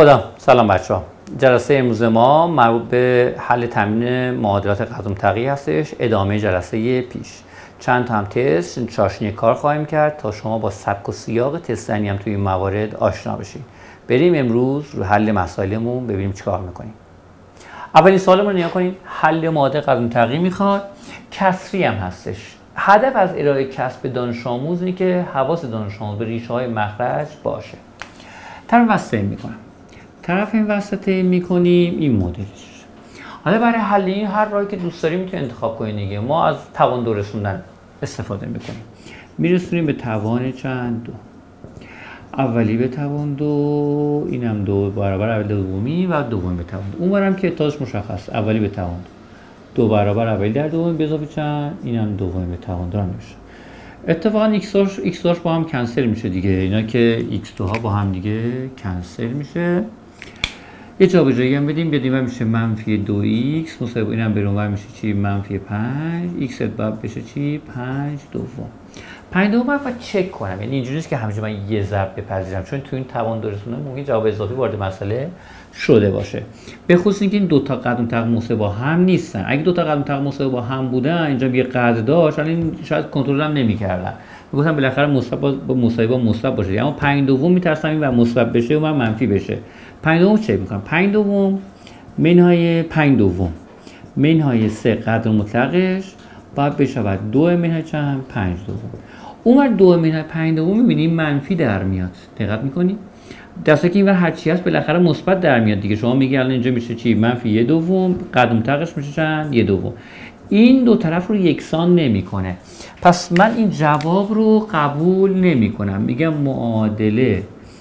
خدا سلام بچه‌ها. جلسه امروز ما مربوط به حل تمرین معادلات قدم تغییر هستش. ادامه جلسه پیش چند تا هم تست چاشنی کار خواهیم کرد تا شما با سبک و سیاق تستنی هم توی این موارد آشنا بشید. بریم امروز رو حل مسائلمون ببینیم چیکار می‌کنیم. اولین سوالمون رو نگاه کنید. حل معادله قدم تغییر میخواد، کسری هم هستش. هدف از ارائه کسر به دانش آموز اینه که حواس دانش آموز به ریشه‌های مخرج باشه. طرف وسطه میکنم. طرف این وسطه میکنیم این مدلش. حالا برای حل این هر راهی که دوست داریم میتونید انتخاب کنید دیگه. ما از توان دو رسوندن استفاده میکنیم. میرسونیم به توان چند دو. اولی به توان دو، اینم دو برابر اول دومی و دومی به توان دو. اونورم که تاش مشخص، اولی به توان دو برابر اولی در دومی به اضافه چند، اینم دومی به توان دو میشه. اتفاقا x داش با هم کنسل میشه دیگه. اینا که x2 ها با هم دیگه کنسل میشه. یه جابجایی هم بدیم و میشه منفی 2x مساوی اینم به اونور میشه چی؟ منفی 5 x بعد بشه چی؟ 5 دوم. 5 دوم من باید چک کنم، یعنی اینجوری نیست که همیشه من یه ضرب بپذیرم، چون تو این توان دو رسوندن ممکن جواب اضافی وارد مسئله شده باشه. به خصوص اینکه این دو تا قدم تقریبا مساوی با هم نیستن. اگه دو تا قدم تقریبا مساوی با هم بودن اینجا یه قدر داشت، الان شاید کنترل هم نمی‌کردن. میگفتم بالاخره مثبت با مثبت باشه. اما 5 دوم میترسم این و مثبت بشه و من منفی بشه. 5 دوم چک می‌کنم. 5 دوم منهای 5 دوم منهای 3 قدر مطلقش باید بشه 2 منهای چند؟ 5 دوم. اونور 2 منهای 5 دوم می‌بینیم منفی در میاد. دقت می‌کنید؟ دسته که اینور هرچی هست بالاخره مثبت در میاد دیگه. شما میگی الان اینجا میشه چی؟ منفی 1 دوم، قدم تقش میشه چند؟ 1 دوم. این دو طرف رو یکسان نمیکنه. پس من این جواب رو قبول نمیکنم. میگم معادله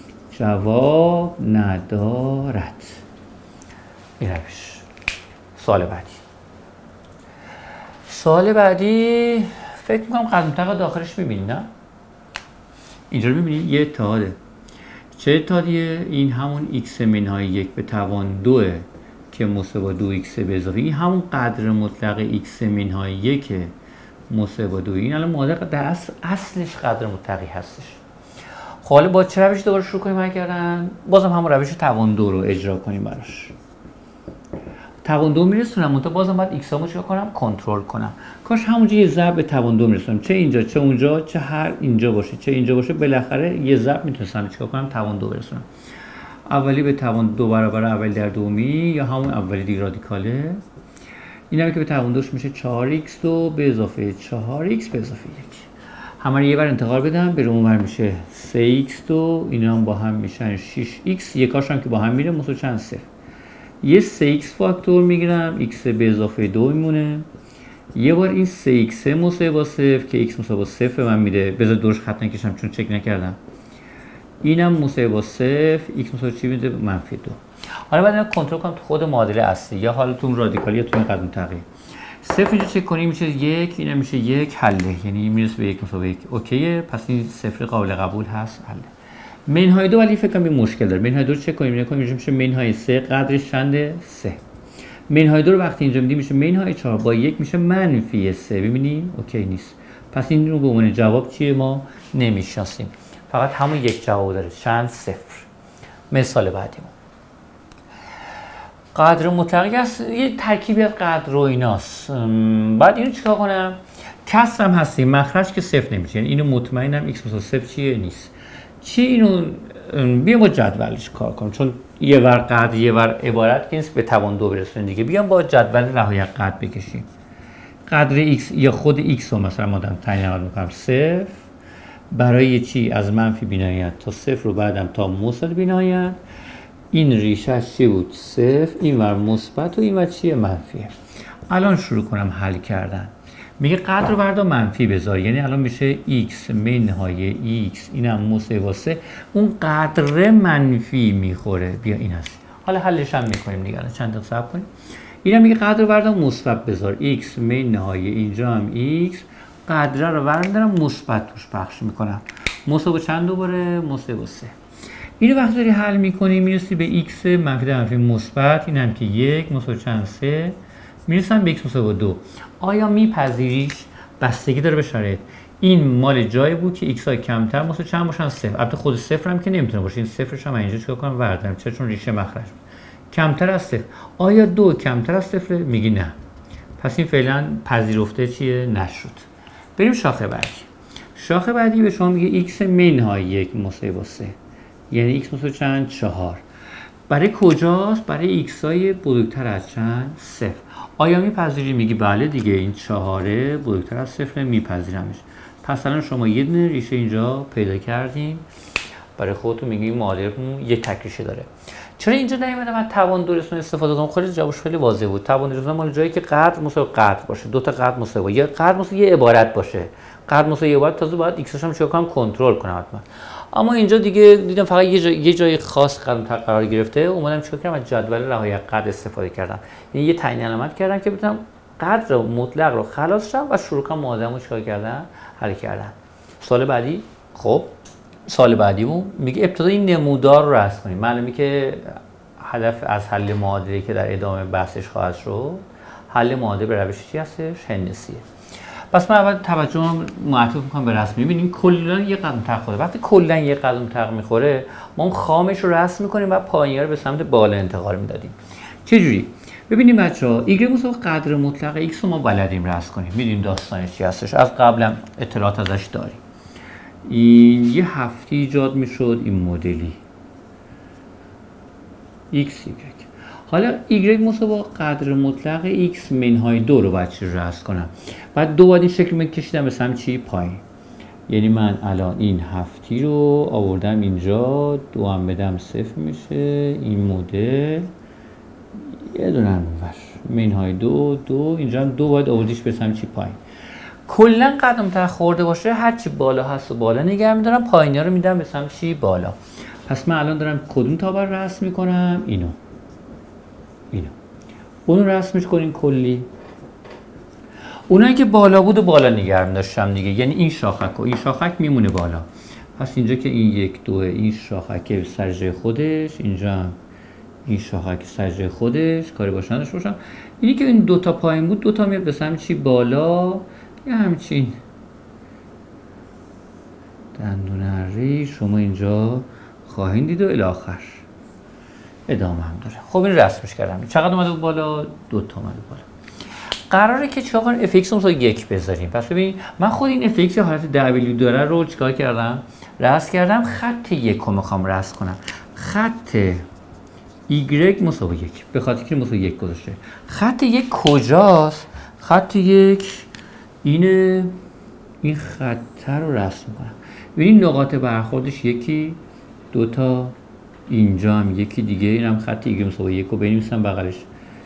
جواب ندارد. این روش. سوال بعدی فکر میکنم قدم تق داخلش میبینی نه؟ اینجا رو میبینی یه اتحاده. چه اتحادیه؟ این همون x منهای 1 به توان 2 که مساوی 2x به اضافه این همون قدر مطلق x منهای 1 مساوی 2. این الان معادله در اصلش قدر مطلقی هستش. خب حالا با چه روشی دوباره شروع کنیم حل کردن؟ بازم همون روش توان 2 رو اجرا کنیم براش. توان 2 میرسونم منتها بازم باید x هامو چیکار کنم؟ کنترل کنم. کاش همونجا یه ضرب به توان 2 میرسونم. چه اینجا چه اونجا چه هر اینجا باشه چه اینجا باشه بالاخره یه ضرب میتونستم چیکار کنم؟ توان 2 برسونم. اولی به توان 2 برابر اولی در دومی یا همون اولی دیگه رادیکاله. اینم که به توان 2 میشه 4x2 به اضافه 4x به اضافه 1. همه رو یه بار انتقال بدم به اونور میشه 3x2 اینا هم با هم میشن 6x یکاش هم که با هم میره مساوی چند؟ 0. یه 3x فاکتور میگیرم x به اضافه 2 میمونه. یه بار این 3x مساوی با 0 که x مساوی با 0 من میده. بذار دورش خط نکشم چون چک نکردم. اینم مساوی با 0 x مساوی چی میده؟ منفی 2. حالا بعد اینا کنترل کنم تو خود معادله اصلی یا حالا تو رادیکال یا تو این قدم تغییر. 0 اینجا چک کنیم میشه 1 اینم میشه 1 حله، یعنی میرسه به 1 مساوی 1. اوکیه، پس این 0 قابل قبول هست حله. منهای 2 ولی فکر کنم این مشکل داره. منهای 2 رو چک کنیم اینجا میشه منهای 3 قدرش چنده؟ 3. منهای 2 رو وقتی اینجا میدیم میشه منهای 4 با 1 میشه منفی 3. ببینید اوکی نیست. پس این رو به عنوان جواب چیه ما نمیشناسیم. فقط همون یک جواب داره چند؟ 0. مثال بعدیمون قدر مطلقی هست، یه ترکیبی از قدر و ایناست. بعد اینو چیکار کنم؟ کسر هم هستیم، مخرج که 0 نمیشه، یعنی اینو مطمئنم x مساوی 0 چیه؟ نیست. چی اینو بیام با جدولش کار کنم، چون یه ور قدر یه ور عبارت که نیست به توان 2 برسونیم دیگه. بیام با جدول رهایت قدر بکشیم. قدر x یا خود x رو مثلا ما دارم تعیین میکنم 0 برای چی؟ از منفی بینهایت تا 0 رو بعدم تا مثبت بینهایت. این ریشهش چی بود؟ 0. این ور مثبت و این ور چیه؟ منفیه. الان شروع کنم حل کردن. میگه قدر رو بردار منفی بذار، یعنی الان میشه x منهای x اینم مساوی با 3. اون قدر منفی میخوره. بیا این هست. حالا حلش هم میکنیم دیگه. چند دقیقه صبر کنیم. اینم میگه قدر رو بردار مثبت بذار، x منهای اینجا هم x قدر رو بردارم مثبت توش پخش میکنم. مساوی چند دوباره؟ مساوی با 3. اینو وقتی داری حل میکنی میرسی به x منفی در منفی مثبت، این هم که 1 مساوی چند؟ 3. میرسم به x مساوی 2. آیا میپذیریش؟ بستگی داره به شرایط. این مال جایی بود که ایکس های کمتر مثل چند باشن؟ صفر. البته خود صفر هم که نمیتونه باشه، این صفرش هم اینجا چیکار کنم؟ بردارم. چون ریشه مخرج کمتر از صفر. آیا 2 کمتر از صفر؟ میگی نه. پس این فعلا پذیرفته چیه؟ نشد. بریم شاخه بعدی. شاخه بعدی به شما میگه ایکس منهای 1 مساوی با 3. یعنی ایکس مساوی چند؟ 4. برای کجاست؟ برای ایکس های بزرگتر از چند؟ 0. آیا میپذیری؟ میگی بله دیگه، این 4 بزرگتر از 0 میپذیرمش. پس الان شما یه دونه ریشه اینجا پیدا کردیم، برای خودتون میگی این معادلتون یه تک ریشه داره. چرا اینجا نیومدم از توان دورستون استفاده کنم؟ خیلی جوابش خیلی واضح بود. توان دورستون مال جایی که قدر مساوی قدر باشه، دو تا قدر مساوی، یا قدر مساوی یه عبارت باشه. قدر مساوی یه عبارت، تازه باید ایکسش هم چیکار کنم؟ کنترل کنم حتما. اما اینجا دیگه دیدم فقط یه جای خاص قدم قرار گرفته، اومدم چیکار کردم؟ از جدول رهایی قدر استفاده کردم. یعنی یه تعیین علامت کردم که بتونم قدر مطلق رو خلاص شم و شروع کنم معادله‌مو چیکار کردن؟ حل کردن. سوال بعدی. خب سوال بعدیمون میگه ابتدا این نمودار رو رسم کنیم. معلومه که هدف از حل معادله که در ادامه بحثش خواهد شد، حل معادله به روش چی هستش؟ هندسیه. پس من اول توجهم معطوف میکنم به رسم. میبینیم کلا یه قدم تق خورده. وقتی کلا یه قدم تق میخوره، ما اون خامش رو رسم میکنیم و پایینی رو به سمت بالا انتقال میدادیم. چه جوری؟ ببینیم بچه‌ها، ایگرگ مساوی قدر مطلق ایکس رو ما بلدیم رسم کنیم. میدونیم داستانش چی هستش، از قبلم اطلاعات ازش داریم. این یه هفته ایجاد میشد این مدلی ایکس ایگرگ. حالا ایگرگ مساوی قدر مطلق ایکس منهای 2 رو باید چی رسم کنم؟ بعد دو باید این شکل من کشیدم به سمت چی؟ پایین. یعنی من الان این هفتی رو آوردم اینجا، 2 هم بدم 0 میشه. این مدل یه دونه هم منهای 2 اینجا هم 2 باید آوردیش به سمت چی؟ پایین. کلا قدم تق خورده باشه، هرچی بالا هست و بالا نگه میدارم، پایینی رو میدم به سمت چی؟ بالا. پس من الان دارم کدوم تابر رسم میکنم؟ اینو. اونو رسمش کنیم کلی. اونایی که بالا بود و بالا نگه می‌داشتم دیگه، یعنی این شاخک و این شاخک میمونه بالا. پس اینجا که این 1 2 این شاخک سر جای خودش، اینجا هم این شاخک سر جای خودش، کاری باشه نداشته باشم. اینی که این 2 تا پایین بود، 2 تا میاد به سمت چی؟ بالا. یه همچین دندون اری شما اینجا خواهید دید و الی آخر ادامه هم داره. خب این رسمش کردم. چقدر اومده بالا؟ 2 تا اومده بالا. قراره که چیکار کنیم؟ اف ایکس رو 1 بذاریم. پس ببین من خود این اف ایکس حالت دبلیو داره رو چیکار کردم؟ رسم کردم. خط 1 رو میخوام رسم کنم. خط ایگرگ مساوی 1. به خاطر که مساوی 1 گذاشته. خط 1 کجاست؟ خط 1 اینه. این خط رو رسم کنم. ببین نقاط برخوردش یکی، 2 تا، اینجا هم یکی دیگه، اینم خط ایگرگ مساوی 1 رو بنویسم بغلش.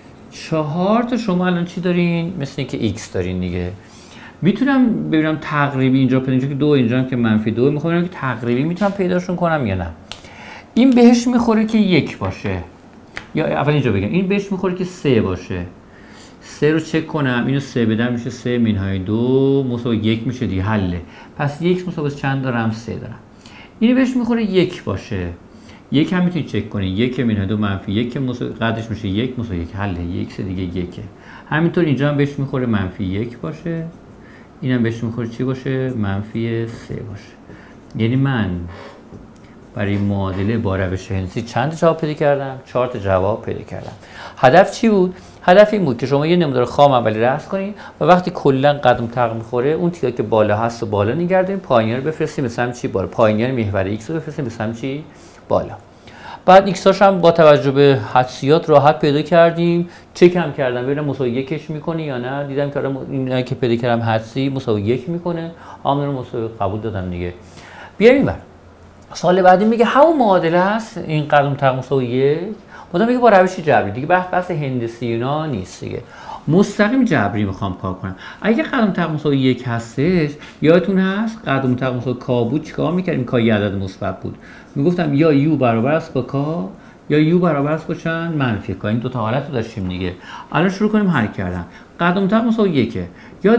4 تا شما الان چی دارین؟ مثل اینکه ایکس دارین دیگه. میتونم ببینم تقریبی اینجا پیدا، اینجا که 2 اینجا هم که منفی 2، میخوام ببینم که تقریبی میتونم پیداشون کنم یا نه. این بهش میخوره که 1 باشه، یا اول اینجا بگم این بهش میخوره که 3 باشه. 3 رو چک کنم، اینو 3 بدم میشه 3 منهای 2 مساوی 1 میشه دیگه، حله. پس 1 مساوی چند دارم؟ 3 دارم. اینو بهش میخوره 1 باشه. 1 هم میتونید چک کنید، 1 منهای 2 منفی 1 مساوی قدرش میشه 1 مساوی 1، حله. 1 دیگه 1. همینطور اینجا هم بهش میخوره منفی 1 باشه. اینم بهش میخوره چی باشه؟ منفی 3 باشه. یعنی من برای معادله با روش هندسی چند جواب پیدا کردم؟ 4 تا جواب پیدا کردم. هدف چی بود؟ هدف این بود که شما یه نمودار خام اولی رسم کنید و وقتی کلا قدم تق میخوره، اون تیکایی که بالا هست و بالا نگه داریم، پایینی رو بفرستیم به سمت چی؟ بالا. پایینی محور ایکس رو بفرستیم به سمت چی؟ بالا. بعد ایکساش هم با توجه به حدسیات راحت پیدا کردیم. چک هم کردم ببینم مساوی 1 میکنه یا نه. دیدم که اینایی که پیدا کردم حدسی مساوی 1 میکنه. عامل رو مساوی قبول دادم دیگه. بیایم اینور. سوال بعدی میگه همون معادله است این قدم تق مساوی 1. بعد میگه با روش جبری. دیگه بحث هندسی اینا نیست دیگه. مستقیم جبری میخوام کار کنم. اگه قدم تق مساوی 1 هستش، یادتون هست قدم تق مساوی کا بود چیکار میکردیم؟ کا یه عدد مثبت بود. میگفتم یا یو برابر است با کا یا یو برابر است با چند؟ منفی کا. این دو تا حالت رو داشتیم دیگه. الان شروع کنیم حل کردن. قدم تق مساوی 1 یا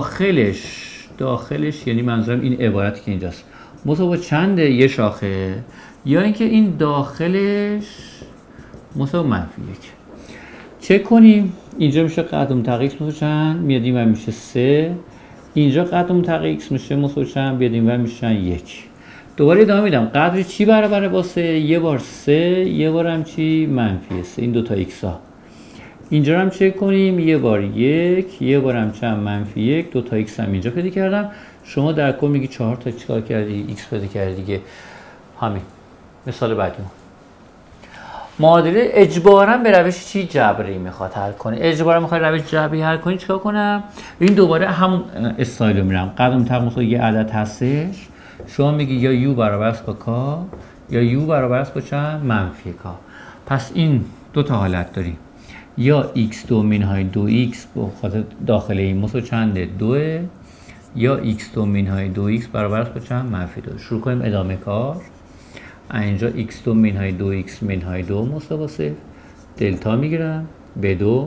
داخلش یعنی منظورم این عبارتی که اینجاست مساوی چنده؟ یه شاخه، یا اینکه این داخلش مساوی منفی 1. چک کنیم. اینجا میشه قدم تق ایکس مساوی چند؟ میاد این میشه 3. اینجا قدر متغیر x میشه مساوی چند، بیاد اینور میشن 1. دوباره ادامه میدم. قدر چی برابره با 3؟ یه بار 3، یه بار هم چی؟ منفی 3. این دوتا x ها. اینجا هم چک کنیم. یه بار 1، یه بار هم چند؟ منفی 1. دوتا x هم اینجا پیدا کردم. شما در کل میگی 4 تا چیکار کردی؟ x پیدا کردی دیگه. همین. مثال بعدی. معادله اجباراً به روش چی؟ جبری میخواد حل کنه. اجباراً میخواد روش جبری حل کنی. چیکار کنم؟ این دوباره همون استایل رو میرم. قدر متغیر یه عدد هستش. شما میگی یا u برابر است با k یا u برابر است با چند؟ منفی k. پس این دو تا حالت داریم. یا x2 منهای 2x به خاطر داخل این مساوی چنده؟ 2، یا x2 منهای 2x برابر است با چند؟ منفی 2. شروع کنیم ادامه کار. اینجا x2 منهای 2x منهای 2 مساوی 0. دلتا میگیرم به 2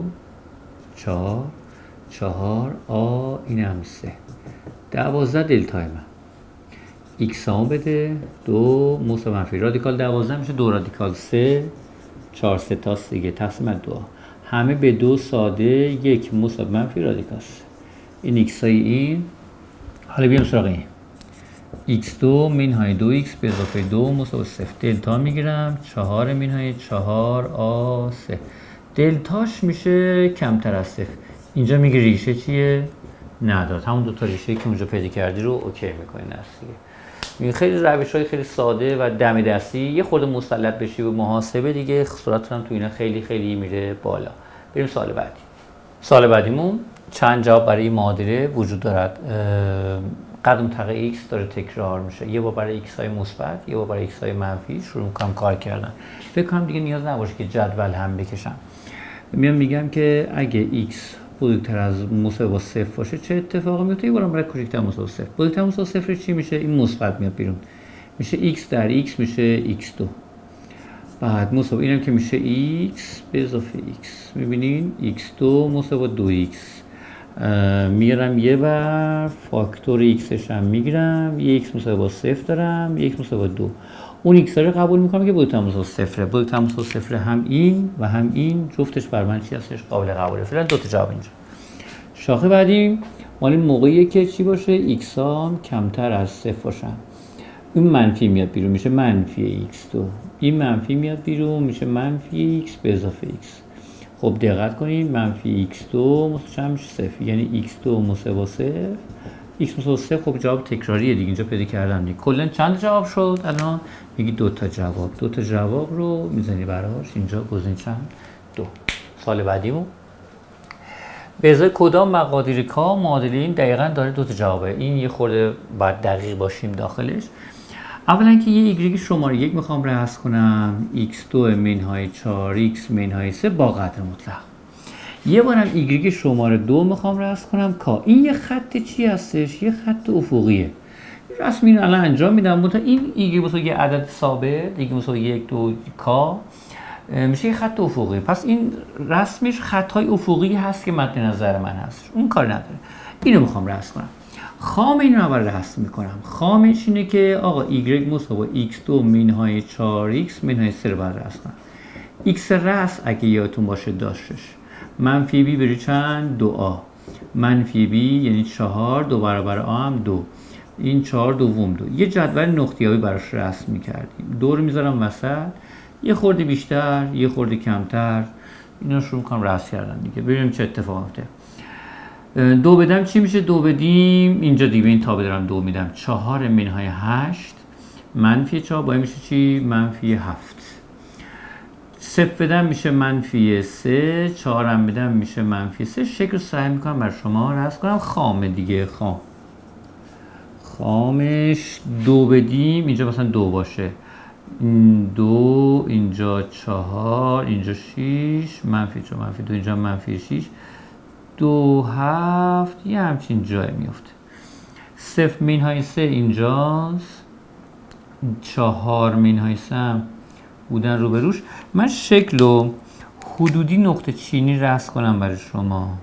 4 این هم 3 12 دلتای من x هم بده 2 مساوی منفی رادیکال 12 میشه 2 رادیکال 3 4 3 تا دیگه تقسیم 2 همه به 2 ساده 1 مساوی منفی رادیکال 3. این x های این. حالا بیام سراغ این x2 منهای 2x به اضافه 2 مساوی 0. دلتا میگیرم 4 منهای 4 3. دلتاش میشه کمتر از 0. اینجا میگه ریشه چیه؟ ندارد. همون دو تا ریشه که اونجا پیدا کردی رو اوکی میکنی دیگه. خیلی روش‌های خیلی ساده و دم دستی. یه خورده مسلط بشی به محاسبه دیگه سرعتت هم تو اینا خیلی خیلی میره بالا. بریم سوال بعدی. سوال بعدیمون چند جواب برای این معادله وجود دارد. قدر متغیر x داره تکرار میشه. یه بار برای x های مثبت، یه بار برای x های منفی شروع میکنم کار کردن. فکر کنم دیگه نیاز نباشه که جدول هم بکشم. میگم که اگه x بزرگتر از مساوی با 0 باشه چه اتفاقی میفته؟ یه بارم برای کوچکتر مساوی 0. بزرگتر مساوی 0 چی میشه؟ این مثبت میاد بیرون. میشه x در x میشه x2. بعد مساوی اینم که میشه x به اضافه x. میبینین x2 مساوی با 2x. میگیرم یه بر فاکتور x هم میگیرم. یه x مساوی با 0 دارم، یه x مساوی با 2. اون x رو قبول میکنم که بزرگتر مساوی 0. بزرگتر مساوی 0 هم این و هم این جفتش بر من چی هستش؟ قابل قبوله. فعلا دو تا جواب اینجا. شاخه بعدی مال این موقعیه که چی باشه؟ x هم کمتر از 0 باشن. این منفی میاد بیرون میشه منفی x2. این منفی میاد بیرون میشه منفی x به اضافه x. خب دقت کنید منفی x2 مساوی چند میشه؟ 0. یعنی x2 مساوی با 0 x مساوی 0. خب جواب تکراریه دیگه اینجا پیدا کردم دیگه. کلا چند جواب شد الان؟ میگی دو تا جواب. دو تا جواب رو میزنی براش اینجا گزینه چند؟ 2. سال بعدیمون به ازای کدام مقادیر کا معادله این دقیقاً داره دو تا جوابه. این یه خورده باید دقیق باشیم داخلش. اولا که یه ایگریگ شماره 1 میخوام رسم کنم x2 منهای 4x منهای 3 با قدر مطلق. یه بارم ایگریگ شماره 2 میخوام رسم کنم کا. این یه خط چی هستش؟ یه خط افقیه. رسم این الان انجام میدم. مثلا این ایگریگ مساوی یه عدد ثابت، دیگه مساوی 1 2 کا میشه یه خط افقی. پس این رسمش خطای افقی هست که مد نظر من هست. اون کار نداره. اینو میخوام رسم کنم. خام اینو اول رسم میکنم. خامش اینه که آقا y مساوی x2 منهای 4x منهای 3 رو باید رسم کنم. x رأس اگه یادتون باشه داشتش منفی b بری چند؟ 2a. منفی b یعنی 4 2 برابر a هم 2. این 4 دوم 2. یه جدول نقطه‌یابی براش رسم میکردیم. 2 رو میذارم وسط. یه خورده بیشتر یه خورده کمتر اینا شروع کنم رسم کردن دیگه. ببینیم چه اتفاقی میفته. 2 بدم چی میشه؟ 2 بدیم اینجا دیگه این تا بدارم 2 میدم 4 منهای 8 منفی 4 با این میشه چی؟ منفی 7. 0 بدم میشه منفی 3. 4 هم بدم میشه منفی 3. شکل رو سعی میکنم بر شما رسم کنم. خامه دیگه. خامش 2 بدیم اینجا مثلا 2 باشه. 2 اینجا 4 اینجا 6 منفی 4 منفی 2 اینجا منفی 6 2 7 یه همچین جای میفته. 0 منهای 3 اینجاست. 4 منهای 3 هم بودن روبروش. من شکل و حدودی نقطه چینی رسم کنم برای شما.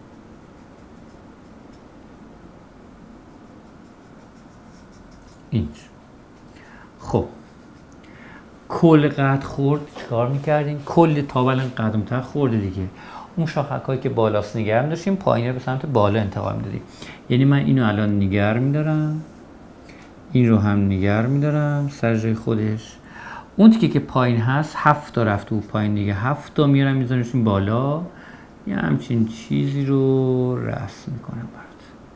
اینجا. خب کل قد خورد چیکار میکردیم؟ کل تابلن قدم تا خورده دیگه. اون شاخک‌هایی که بالاست نگه می‌داشتیم، پایین رو به سمت بالا انتقال می‌دادیم. یعنی من اینو الان نگه می‌دارم، این رو هم نگه می‌دارم سر جای خودش. اون تیکه که پایین هست 7 تا رفته بود پایین دیگه، 7 تا میارم می‌ذارمشون بالا. یه همچین چیزی رو رسم می‌کنم برات.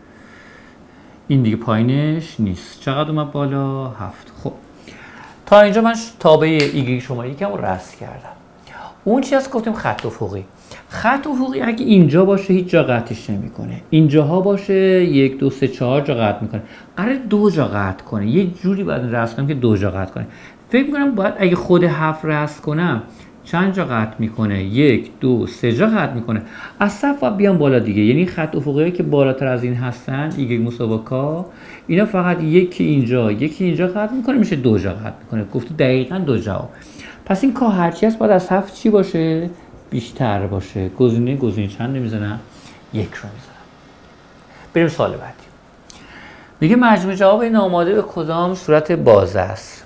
این دیگه پایینش نیست. چقدر اومد بالا؟ 7. خب تا اینجا من تابع ایگری شماره یکم رو رسم کردم. اون چی هست گفتیم خط افقی. خط افقی اگه اینجا باشه هیچ جا قطعش نمیکنه، اینجاها باشه 1 2 3 4 جا قطع میکنه، قراره 2 جا قطع کنه. یه جوری باید رسم کنم که 2 جا قطع کنه. فکر میکنم باید اگه خود 7 رسم کنم چند جا قطع میکنه؟ 1 2 3 جا قطع میکنه. از صف باید بیام بالا دیگه. یعنی خط افقی که بالاتر از این هستن ایگری مساوی اینا فقط یکی اینجا قطع میکنه، میشه 2 جا قطع میکنه. گفته دقیقاً 2 جا. پس این که هرچی هست باید از 7 چی باشه؟ بیشتر باشه. گزینه چند میزنم؟ 1 رو میزنم. بریم سوال بعدی. میگه مجموع جواب این آماده به کدام صورت بازه است؟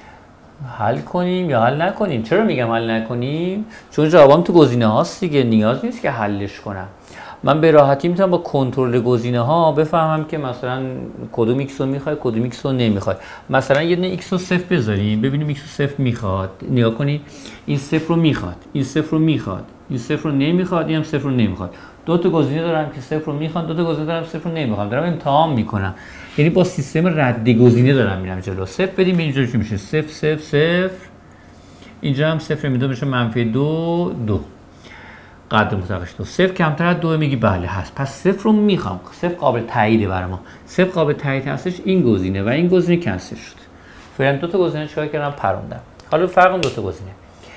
حل کنیم یا حل نکنیم؟ چرا میگم حل نکنیم؟ چون جوابم تو گزینه هاست دیگه، نیاز نیست که حلش کنم. من به راحتی میتونم با کنترل گزینه ها بفهمم که مثلا کدوم ایکس رو میخوای کدوم ایکس رو نمیخوای. مثلا یه دونه ایکس رو 0 بذاریم ببینیم ایکس رو 0 میخواد. نگاه کنید این 0 رو میخواد، این 0 رو میخواد، این 0 رو نمیخواد، اینم 0 رو نمیخواد. دو تا گزینه دارم که 0 رو میخوان، دو تا گزینه دارم 0 رو نمیخوام. دارم امتحان میکنم. یعنی با سیستم رد گزینه دارم میرم جلو. 0 بدیم اینجا چی میشه؟ 0 0 0. اینجا هم 0 میده میشه -2 2. قدر مطلقش 2. 0 کمتر از 2 میگی بله هست. پس 0 رو میخوام. 0 قابل تاییده برای ما. 0 قابل تایید هستش این گزینه و این گزینه کنسل شد. فعلا دو تا گزینه چیکار کردم؟ پروندم. حالا فرق اون دو تا گزینه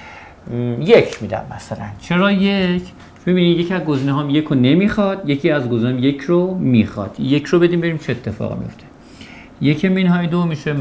1 میدم مثلا. چرا 1؟ ببینید یکی از گزینه هام 1 رو نمیخواد، یکی از گزینه هام 1 رو میخواد. 1 رو بدیم بریم چه اتفاقی میفته. 1 منهای 2 میشه -1.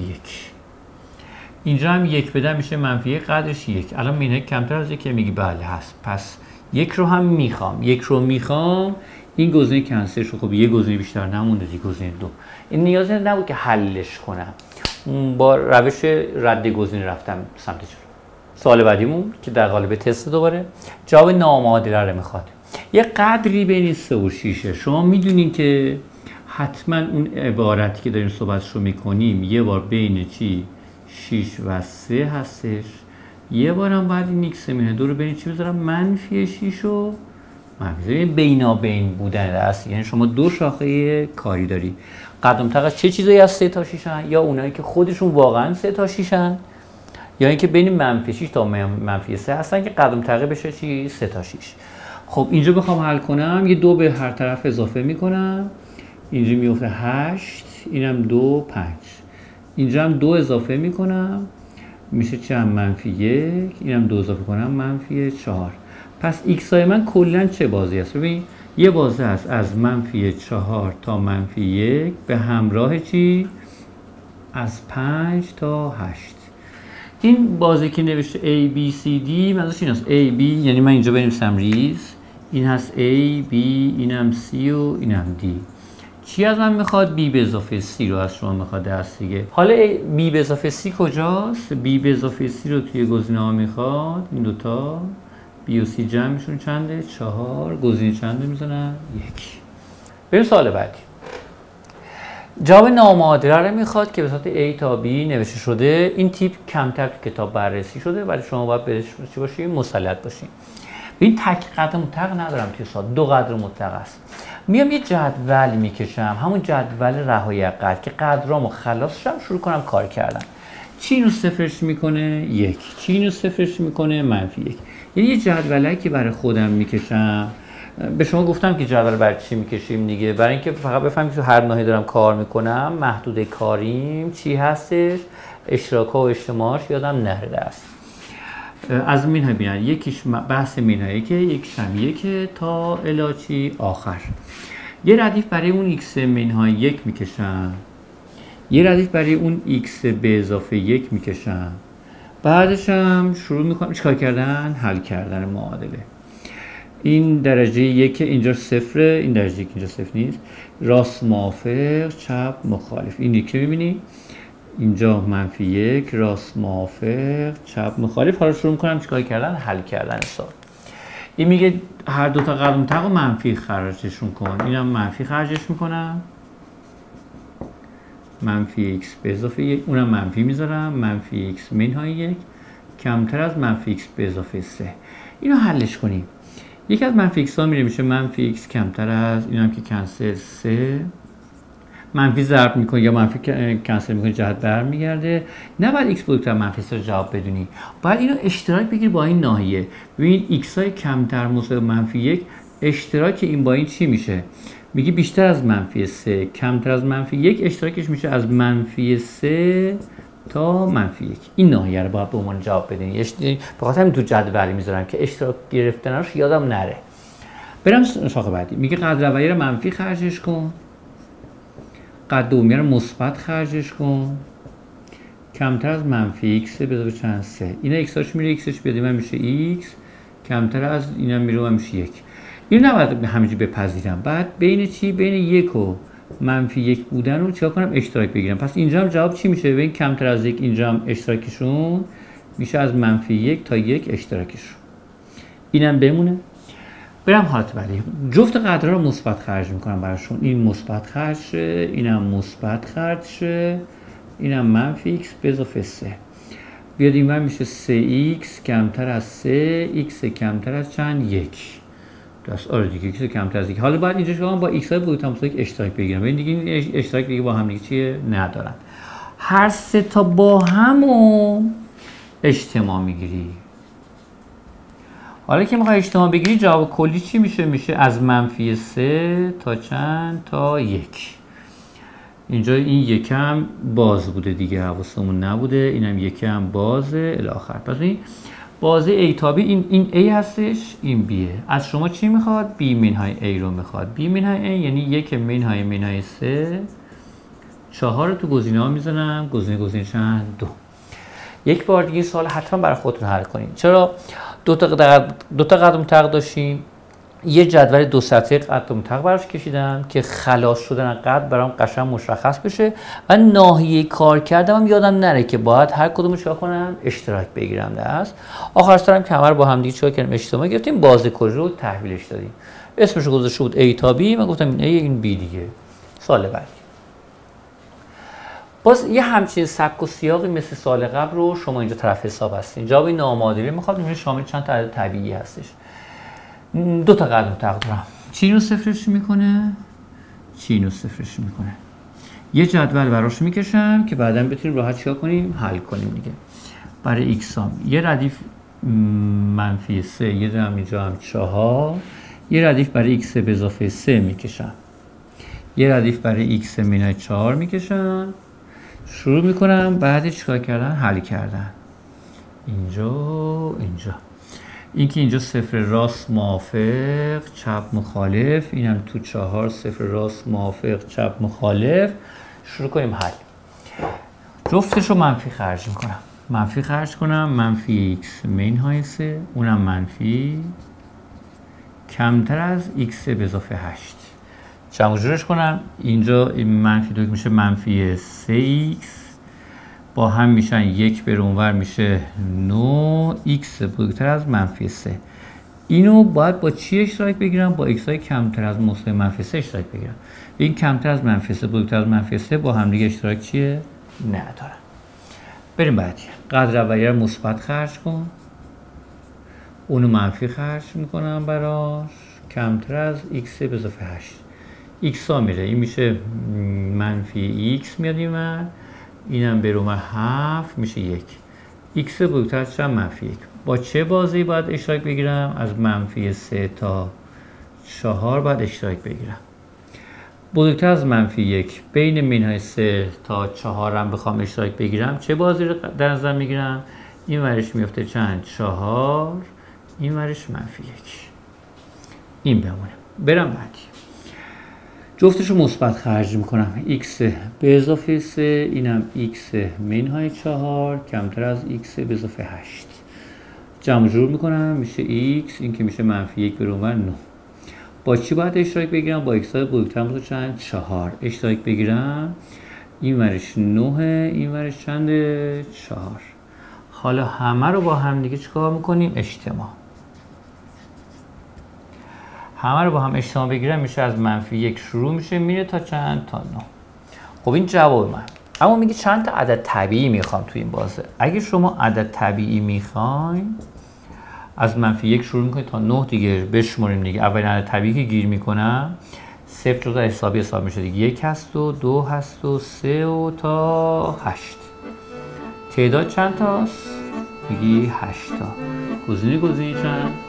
اینجا هم 1 بدم میشه -1 قدرش 1. الان منهای کمتر از 1 میگی بله هست. پس 1 رو هم میخوام. 1 رو میخوام. این گزینه کنسل شد. خب یه گزینه بیشتر نمونده دیگه، گزینه 2. این نیازی نبود که حلش کنم. با روش رد گزینه رفتم سمت جلو. سوال بعدیمون که در قالب تست دوباره جواب نامعادله رو میخواد. یه قدری بین 3 و 6. شما میدونین که حتما اون عبارتی که داریم صحبتش رو میکنیم یه بار بین چی 6 و 3 هستش، یه بارم بعد این x - 2 رو بین چی بذارم؟ -6 و -3. بینابین بودن است. یعنی شما دو شاخه کاری داری. قدم تقص چه چیزایی از 3 تا 6 هن؟ یا اونایی که خودشون واقعا 3 تا 6 هن، یا اینکه بین -6 تا -3 هستن که قدم تقه بشه چی 3 تا 6. خب اینجا بخوام حل کنم یه 2 به هر طرف اضافه میکنم. اینجا میفته 8، اینم 2 5. اینجا هم 2 اضافه میکنم میشه چند؟ -1. اینم 2 اضافه کنم -4. پس x های من کلا چه بازی است؟ ببین یه بازی است از -4 تا -1 به همراه چی؟ از 5 تا 8. این بازی که نوشته A B C D منظورش این است. A B یعنی من اینجا بنویسم ریز، این هست A B، اینم C و اینم D. چی از من میخواد؟ B به اضافه C رو از شما میخواد درست دیگه. حالا B به اضافه C کجاست؟ B به اضافه C رو توی گزینه ها میخواد. این دوتا B و C جمعشون چنده؟ 4. گزینه چنده میزنن؟ 1. بریم سوال بعدی. جواب نامعادله رو میخواد که به صورت A تا B نوشته شده. این تیپ کمتر تو کتاب بررسی شده ولی شما باید بهش چی باشین؟ مسلط باشین. این تک قدر مطلق ندارم توی سوال، 2 قدر مطلق است. میام یه جدول میکشم، همون جدول رهایی قدر که قدرامو خلاص شم شروع کنم کار کردن. چی اینو صفرش میکنه؟ 1. چی اینو صفرش میکنه؟ -1. یعنی یه جدولی که برای خودم میکشم. به شما گفتم که جدول برای چی میکشیم دیگه، برای اینکه فقط بفهمید تو هر ناحیه دارم کار میکنم محدوده کاریم چی هستش، اشتراک‌ها و اجتماعش یادم نرده است. از مینهای بینن یکیش بحث مینهایی که یکیش هم یکه تا الاچی آخر. یه ردیف برای اون x منهای 1 میکشم، یه ردیف برای اون x به اضافه 1 میکشم. بعدش هم شروع میکنم چیکار کردن؟ حل کردن معادله. این درجه 1 اینجا 0، این درجه 1 اینجا 0 نیست. راست موافق، چپ مخالف. این یکی میبینی اینجا -1، راست موافق، چپ مخالف. حالا شروع میکنم چیکار کردن؟ حل کردن سوال. این میگه هر دو تا قدم تق رو منفی خرجشون کن. اینم منفی خرجش میکنم، منفی x به اضافه 1. اونم منفی میذارم، منفی x منهای 1 کمتر از منفی x به اضافه 3. اینو حلش کنیم. یکی از منفی x ها میره میشه منفی x کمتر از، اینم که کنسل 3. منفی ضرب میکنه یا منفی کنسل میکنه، جهت برمیگرده. نباید x بزرگتر منفی 3 رو جواب بدونی، باید اینو اشتراک بگیر با این ناحیه. ببین x های کمتر مساوی منفی 1 اشتراک این با این چی میشه؟ میگه بیشتر از منفی 3 کمتر از منفی 1 اشتراکش میشه از منفی 3 تا منفی 1. این ناحیه رو باید به عنوان جواب بدین. به خاطر همین تو جدولی میذارم که اشتراک گرفتنش یادم نره. برم شاخه بعدی. میگه قدر اولیه رو منفی خرجش کن، قدر دومیه رو مثبت خرجش کن، کمتر از منفی x به اضافه چند 3. اینا x هاش میره x هاش بیاد من میشه x کمتر از اینا میره من میشه 1. اینو نباید همینجوری بپذیرم. بعد بین چی؟ بین 1 و منفی 1 بودن رو چیکار کنم؟ اشتراک بگیرم. پس اینجا هم جواب چی میشه؟ ببین کمتر از 1 اینجا هم اشتراکشون میشه از منفی 1 تا 1 اشتراکشون. اینم بمونه. برم حالت بعدی. جفت قدرها رو مثبت خرج میکنم براشون. این مثبت خرج شه، اینم مثبت خرج شه، اینم منفی x به اضافه 3. بیاد اینور میشه 3x کمتر از 3 x کمتر از چند؟ 1. درست. آره دیگه x کمتر از 1. حالا باید اینجا شما با x های بزرگتر مساوی اشتراک بگیرم. ببین دیگه این اشتراک دیگه با هم دیگه چیه؟ ندارن. هر سه تا با همو اجتماع میگیری. حالا که میخوای اجتماع بگیری جواب کلی چی میشه؟ میشه از منفی 3 تا چند؟ تا 1. اینجا این یکم باز بوده دیگه، حواسمون نبوده. اینم یکم بازه الی آخر. پس این بازه A تا B، این A هستش، این Bه. از شما چی میخواد؟ B منهای A رو میخواد. B منهای A یعنی 1 منهای 3. 4 رو تو گزینه ها میزنم. گزینه چند؟ 2. یک بار دیگه این سوال حتما برای خودتون حل کنید. چرا؟ دو تا قدم تق داشتیم. یه جدول 2 سطحه قدم تق براش کشیدم که خلاص شدن قد برام قشنگ مشخص بشه و ناحیه کار کردم هم یادم نره که باید هر کدومو چیکار کنم؟ اشتراک بگیرم دست. آخر سرم که همه رو با هم دیگه چیکار کردیم؟ اجتماع گرفتیم، بازه کلی رو تحویلش دادیم. اسمش رو گذاشته بود A تا B، من گفتم این A این B دیگه. سوال بعدی. باز یه همچین سبک و سیاقی مثل سال قبل رو شما اینجا طرف حساب هستین. جواب نامعادله میخواد، میشه شامل چند تا عدد طبیعی هستش. 2 تا قدم تق دارم. چی رو صفرش میکنه؟ چی رو صفرش میکنه. یه جدول براش میکشم که بعدا بتونیم راحت چیکار کنیم؟ حل کنیم دیگه. برای x هم یه ردیف منفی 3، یه دونم اینجا هم 4، یه ردیف برای x به اضافه 3 میکشم، یه ردیف برای x منهای 4 میکشم. شروع میکنم بعد چیکار کردن؟ حل کردن. اینجا این که اینجا صفر راست موافق چپ مخالف، اینم تو 4 صفر راست موافق چپ مخالف. شروع کنیم حل. جفتش رو منفی خرج میکنم. منفی خرج کنم منفی x منهای 3، اونم منفی کمتر از x به اضافه 8. جمع جورش کنم. اینجا این منفی 2 میشه منفی 3x، با هم میشن 1 به اونور میشه 9 x بزرگتر از منفی 3. اینو باید با چی اشتراک بگیرم؟ با x های کمتر از مساوی منفی 3 اشتراک بگیرم. این کمتر از منفی 3 بزرگتر از منفی 3 با هم دیگه اشتراک چیه؟ ندارن. بریم بعدی. قدر اولیه رو مثبت خرج کن. اونو منفی خرج میکنم براش، کمتر از x به اضافه 8. x ها میره، این میشه منفی x میاد این من، اینم به رومه 7 میشه 1. x بزرگتر از چند؟ منفی 1. با چه بازی باید اشتراک بگیرم؟ از منفی 3 تا 4 باید اشتراک بگیرم. بزرگتر از منفی 1 بین منهای 3 تا 4 هم بخوام اشتراک بگیرم، چه بازی رو در نظر میگیرم؟ این ورش میفته چند؟ 4، این ورش منفی 1. این بمونه. برم بعدی. جفتش رو مثبت خرج میکنم. x به اضافه 3، اینم x منهای 4 کمتر از x به اضافه 8. جمع جور میکنم میشه x، این که میشه منفی 1 به رومن 9. با چی باید اشتراک بگیرم؟ با x های بزرگتر از چند؟ 4 اشتراک بگیرم. این ورش 9، این ورش چند؟ 4. حالا همه رو با هم دیگه چیکار میکنیم؟ اجتماع. همه رو با هم اجتماع بگیرم میشه از -1 شروع میشه میره تا چند؟ تا 9. خب این جواب من. اما میگه چند تا عدد طبیعی میخوام تو این بازه. اگه شما عدد طبیعی میخواین از -1 شروع میکنید تا 9 دیگه بشماریم دیگه. اولین عدد طبیعی که گیر میکنم 0 جزء حسابی حساب میشه دیگه. 1 هست و 2 هست و 3 و تا 8. تعداد چند تاست؟ میگی 8 تا. گزینه چند؟